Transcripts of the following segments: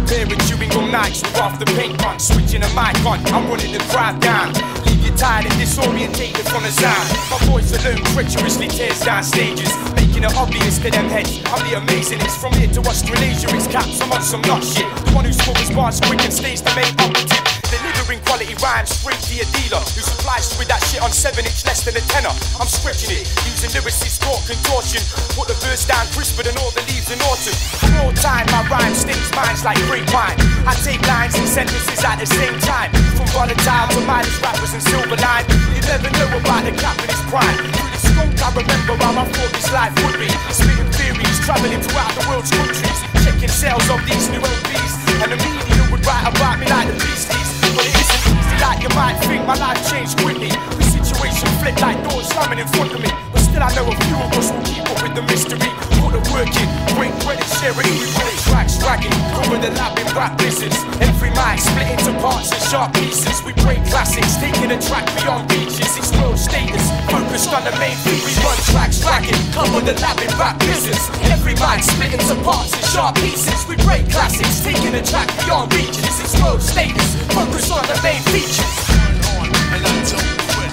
pair of chewing gum nights with half the paint on. Switching a mic on, I'm running the crowd down. Leave you tired and disorientated from the sound. My voice alone treacherously tears down stages, making it obvious to them heads I'm the amazingest. From here to Australasia, it's caps, I'm on some nut shit. The one who scores bars quick and stays the main operative. Delivering quality rhymes straight to your dealer, who supplies you with that shit on 7-inch less than a tenner. I'm stretching it, using lyricist talk contortion. Put the verse down crisper than all the leaves in autumn. For all time, my rhyme stings minds like grapevine. I take lines and sentences at the same time. From volatile to mindless rappers and silver line. You never know about the cap in his prime. Through the skunk, I remember how I thought this life would be. Spitting theories, traveling throughout the world's countries, checking sales of these new LPs. And the media would write about me like the beasties. But it isn't easy like you might think. My life changed quickly. The situation flipped like doors slamming in front of me. But still I know a few of us will keep up with the mystery. Put the work in, break bread and share it equally. Tracks dragging, cover the lab in rap business. Every mic split into parts and sharp pieces. We break classics, taking a track beyond beaches. It's world status, focused on the main feat. We run tracks dragging, cover the lab in rap business. Every mic split into parts and sharp pieces. We break classics, taking a track beyond reaches. It's world status, focus on the main features. And I don't quit.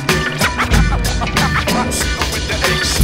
With the H.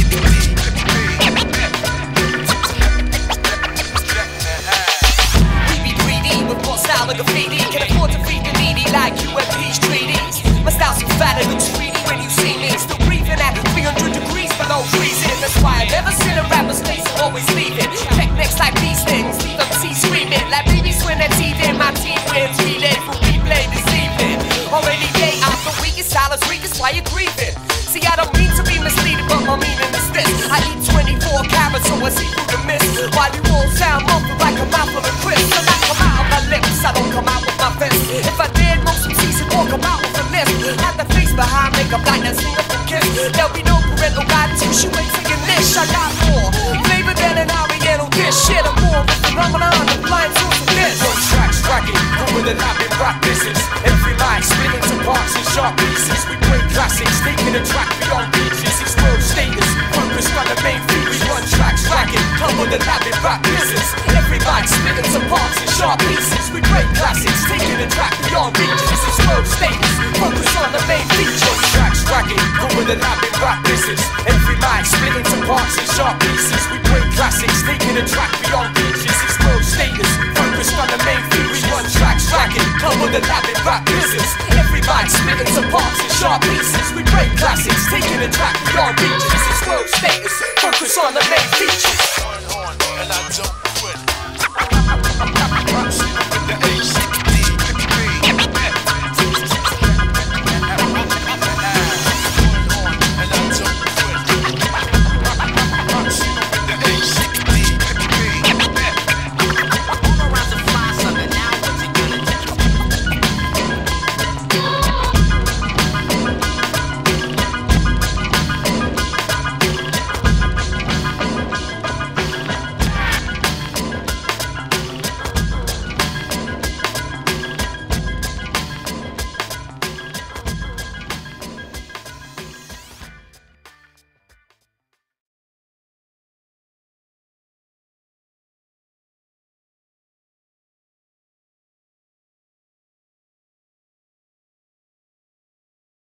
We be 3D with more style like a graffiti. Can afford to feed the needy like UMP's treaties. My style's so fat it looks 3D when you see me. Still breathing at 300 degrees below freezing. That's why I never seen a rapper's face, always leaving. Techniques like these things, leave them see screaming. Like babies when they're teething, my team wins. Relay for replay this evening. Already day after week, your style is weak, that's why you're grieving. See, I don't mean to be misleading, but my meaning is this. I eat 24 carrots, so I see through the mist. While you all sound muffled like a mouthful of crisps. And I come out of my lips, I don't come out with my fist. If I did, most MCs would walk about with a list. Had the face behind makeup like that Singapore kiss. There'll be no parental guidance, you should wait till you niche. I got more flavor than an Ariel dish. Shit, I'm more of a phenomenon, the blind source of this. Run tracks dragging, cover the lab in rap business. Every mic split into parts and sharp pieces. We break classics, taking a track beyond beaches. It's world status, focused on the main features. Run tracks dragging, cover the lab in rap business. Every mic split into parts and sharp pieces. We break classics, taking a track beyond reaches. It's world status, focus on the main features. Run tracks dragging, cover the lab in rap business. Every mic split into parts and sharp pieces. We break classics, taking a track beyond reaches. It's world status, focused on the main features. Run tracks dragging, cover the lab in rap business. Every mic split into parts and sharp pieces. We break classics, taking a track beyond reaches. It's world status, focus on the main features. And I don't quit.